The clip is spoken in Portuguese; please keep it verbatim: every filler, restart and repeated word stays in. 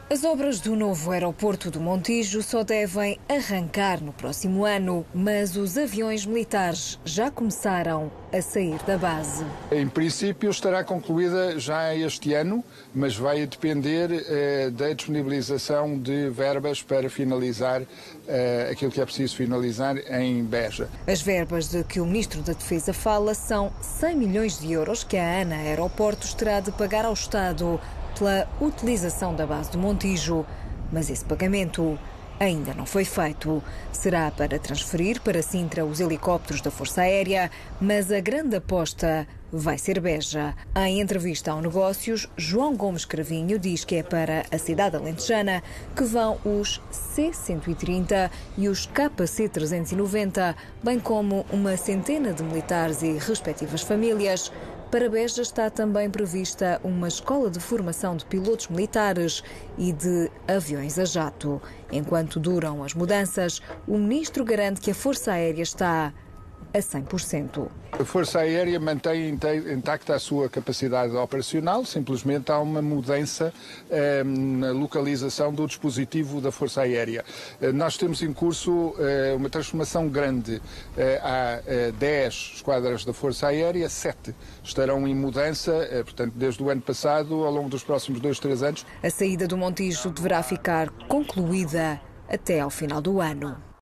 As obras do novo aeroporto do Montijo só devem arrancar no próximo ano, mas os aviões militares já começaram a sair da base. Em princípio estará concluída já este ano, mas vai depender eh, da disponibilização de verbas para finalizar eh, aquilo que é preciso finalizar em Beja. As verbas de que o Ministro da Defesa fala são cem milhões de euros que a ANA Aeroportos terá de pagar ao Estado pela utilização da base do Montijo, mas esse pagamento ainda não foi feito. Será para transferir para Sintra os helicópteros da Força Aérea, mas a grande aposta vai ser Beja. Em entrevista ao Negócios, João Gomes Cravinho diz que é para a cidade alentejana que vão os C cento e trinta e os K C trezentos e noventa, bem como uma centena de militares e respectivas famílias. Para Beja está também prevista uma escola de formação de pilotos militares e de aviões a jato. Enquanto duram as mudanças, o ministro garante que a Força Aérea está a cem por cento. A Força Aérea mantém intacta a sua capacidade operacional, simplesmente há uma mudança eh, na localização do dispositivo da Força Aérea. Eh, nós temos em curso eh, uma transformação grande. Eh, há eh, dez esquadras da Força Aérea, sete estarão em mudança, eh, portanto, desde o ano passado, ao longo dos próximos dois, três anos. A saída do Montijo deverá ficar concluída até ao final do ano.